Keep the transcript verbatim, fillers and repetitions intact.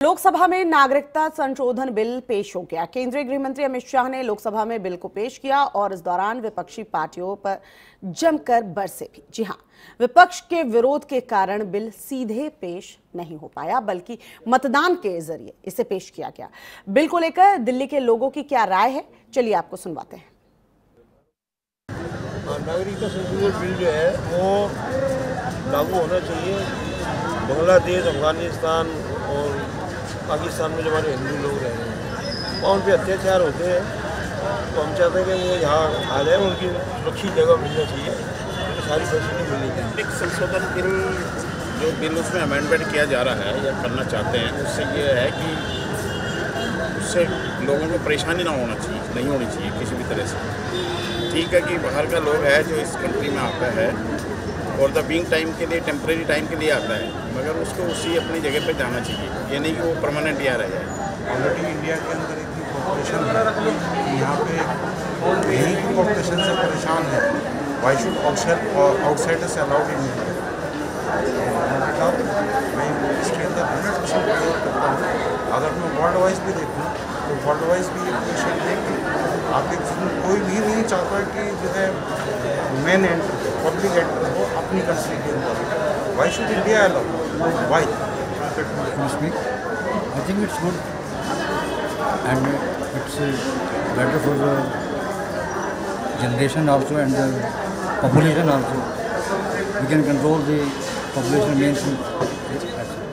लोकसभा में नागरिकता संशोधन बिल पेश हो गया। केंद्रीय गृह मंत्री अमित शाह ने लोकसभा में बिल को पेश किया और इस दौरान विपक्षी पार्टियों पर जमकर बरसे भी। जी हां, विपक्ष के विरोध के कारण बिल सीधे पेश नहीं हो पाया, बल्कि मतदान के जरिए इसे पेश किया गया। बिल को लेकर दिल्ली के लोगों की क्या राय है, चलिए आपको सुनवाते हैं। नागरिकता संशोधन बिल जो है वो लागू होना चाहिए। बांग्लादेश, अफगानिस्तान और पाकिस्तान में जो हमारे हिंदू लोग रह रहे हैं वहाँ उन पर अत्याचार होते हैं, तो हम चाहते हैं कि वो यहाँ आ जाए, उनकी सुरक्षित जगह मिलना चाहिए, तो सारी फैसिलिटी मिलनी चाहिए। नागरिक संशोधन बिल जो बिल उसमें अमेंडमेंट किया जा रहा है या करना चाहते हैं, उससे ये है कि उससे लोगों को परेशानी ना होना चाहिए, नहीं होनी चाहिए किसी भी तरह से। ठीक है कि बाहर का लोग है जो इस कंट्री में आता है और द बीइंग टाइम के लिए, टेम्परेरी टाइम के लिए आता है, मगर उसको उसी अपनी जगह पे जाना चाहिए, ये नहीं कि वो परमानेंट यहाँ रह जाए। ऑलरेडी इंडिया के अंदर इतनी पॉपुलेशन है कि यहाँ पे यहीं की पॉपुलेशन से परेशान है। Why should outsiders allowed in India? मैं इसके अंदर हंड्रेड परसेंट प्रयोग करता हूँ। अगर मैं वर्ल्ड वाइज भी देखूँ तो वर्ल्ड वाइज भी ये पोजिशन है कि आप एक कोई भी नहीं चाहता कि जो है मेन एंटर पब्लिक एंटर हो अपनी कंट्री के अंदर। Why should India allow? Why? I think it's good and it's better for the generation also and the population also. We can control the population mainly.